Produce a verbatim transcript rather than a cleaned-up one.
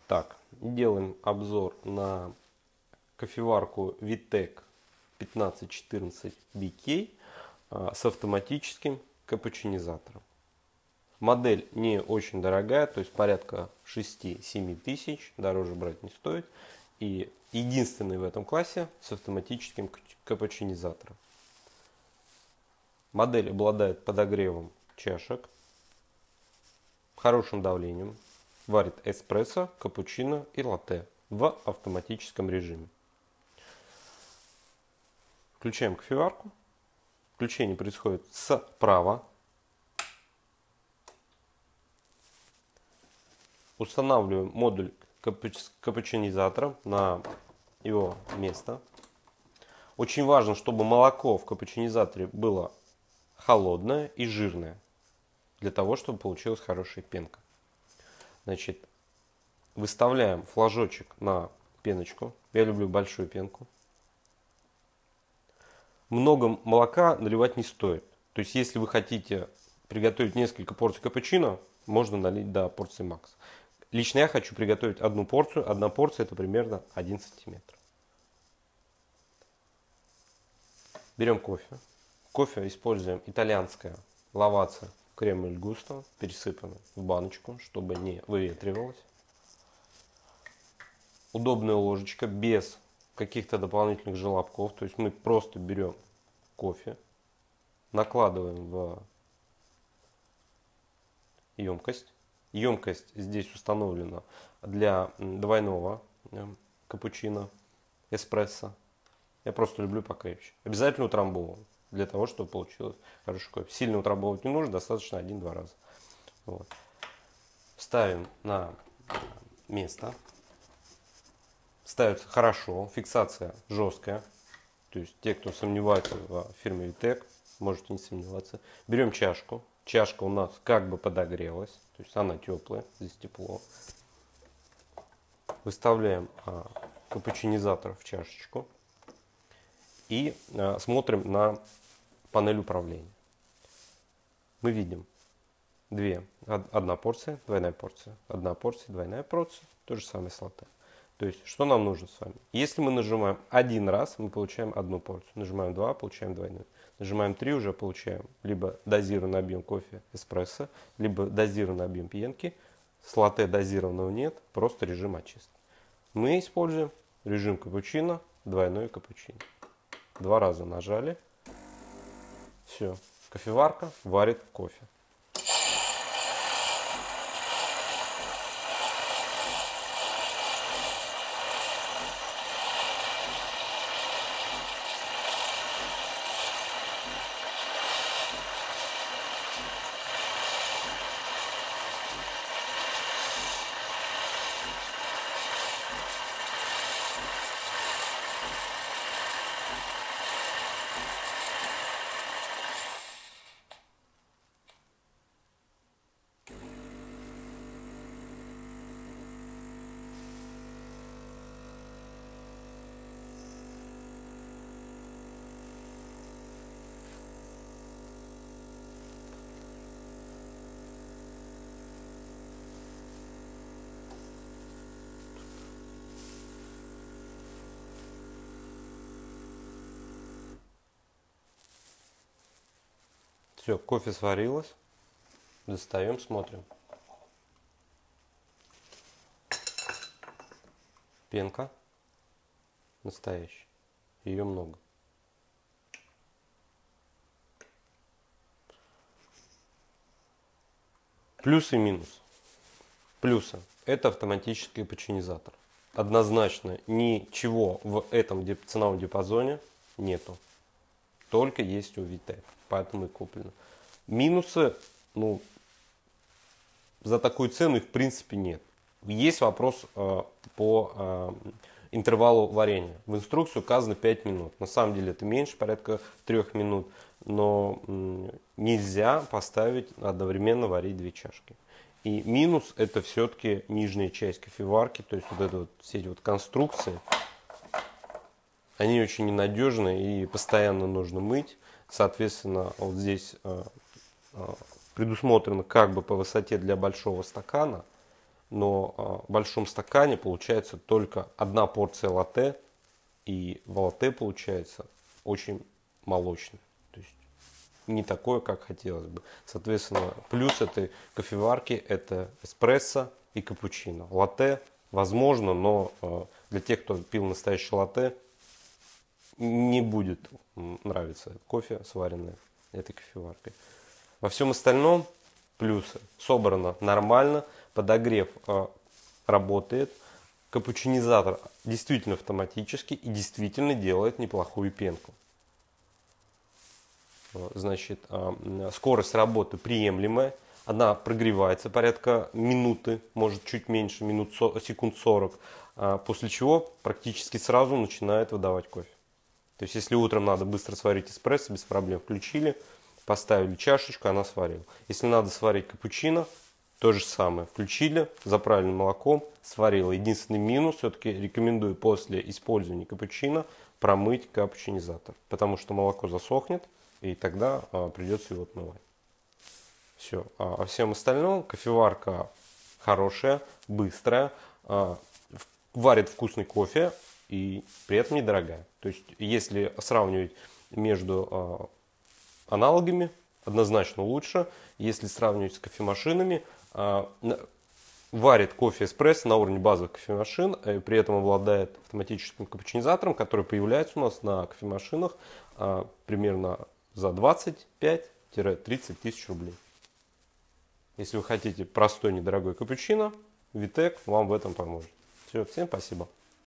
Так, делаем обзор на кофеварку Vitec пятнадцать четырнадцать би кей с автоматическим капучинизатором. Модель не очень дорогая, то есть порядка шесть-семь тысяч, дороже брать не стоит. И единственный в этом классе с автоматическим капучинизатором. Модель обладает подогревом чашек, хорошим давлением, варит эспрессо, капучино и латте в автоматическом режиме. Включаем кофеварку. Включение происходит справа. Устанавливаем модуль капучинизатора на его место. Очень важно, чтобы молоко в капучинизаторе было холодное и жирное, для того, чтобы получилась хорошая пенка. Значит, выставляем флажочек на пеночку. Я люблю большую пенку. Много молока наливать не стоит. То есть, если вы хотите приготовить несколько порций капучино, можно налить до порции макс. Лично я хочу приготовить одну порцию. Одна порция это примерно один сантиметр. Берем кофе. Кофе используем итальянское лавацци крем иль густо, пересыпанный в баночку, чтобы не выветривалось. Удобная ложечка, без каких-то дополнительных желобков. То есть мы просто берем кофе, накладываем в емкость. Емкость здесь установлена для двойного капучино, эспрессо. Я просто люблю покрепче. Обязательно утрамбовываем, для того, чтобы получилось хороший кофе. Сильно утрамбовывать не нужно, достаточно один-два раза. Вот. Ставим на место. Ставится хорошо, фиксация жесткая. То есть те, кто сомневается в фирме Vitec, можете не сомневаться. Берем чашку. Чашка у нас как бы подогрелась, то есть она теплая, здесь тепло. Выставляем а, капучинизатор в чашечку и а, смотрим на панель управления. Мы видим две, одна порция, двойная порция, одна порция, двойная порция, то же самое с латте. То есть, что нам нужно с вами? Если мы нажимаем один раз, мы получаем одну порцию. Нажимаем два, получаем двойную. Нажимаем три, уже получаем либо дозированный объем кофе эспрессо, либо дозированный объем пьянки. С латте дозированного нет, просто режим очистки. Мы используем режим капучино, двойной капучино. Два раза нажали. Все, кофеварка варит кофе. Все, кофе сварилось. Достаем, смотрим. Пенка настоящая. Ее много. Плюсы и минусы. Плюсы. Это автоматический капучинизатор. Однозначно ничего в этом ценовом диапазоне нету. Только есть у Vitec. Поэтому и куплено. Минусы, ну, за такую цену в принципе нет. Есть вопрос э, по э, интервалу варения. В инструкции указано пять минут. На самом деле это меньше, порядка трёх минут. Но м, нельзя поставить одновременно варить две чашки. И минус это все-таки нижняя часть кофеварки. То есть вот это вот, все эти вот конструкции. Они очень ненадежны и постоянно нужно мыть. Соответственно, вот здесь э, э, предусмотрено как бы по высоте для большого стакана но а, в большом стакане получается только одна порция латте, и в латте получается очень молочный. То есть не такое, как хотелось бы. Соответственно, плюс этой кофеварки это эспрессо и капучино. Латте возможно, но э, для тех, кто пил настоящий латте, не будет нравиться кофе, сваренный этой кофеваркой. Во всем остальном плюсы. Собрано нормально, подогрев э, работает, капучинизатор действительно автоматический и действительно делает неплохую пенку. Значит, э, скорость работы приемлемая. Она прогревается порядка минуты, может чуть меньше, минут, секунд сорок, э, после чего практически сразу начинает выдавать кофе. То есть, если утром надо быстро сварить эспрессо, без проблем включили, поставили чашечку, она сварила. Если надо сварить капучино, то же самое. Включили, заправили молоком, сварила. Единственный минус, все-таки рекомендую после использования капучино промыть капучинизатор, потому что молоко засохнет, и тогда а, придется его отмывать. Все. А, а всем остальном кофеварка хорошая, быстрая, а, варит вкусный кофе и при этом недорогая. То есть, если сравнивать между а, аналогами, однозначно лучше. Если сравнивать с кофемашинами, а, варит кофе эспрессо на уровне базовых кофемашин, и при этом обладает автоматическим капучинизатором, который появляется у нас на кофемашинах а, примерно за двадцать пять — тридцать тысяч рублей. Если вы хотите простой недорогой капучино, Витек вам в этом поможет. Все, всем спасибо.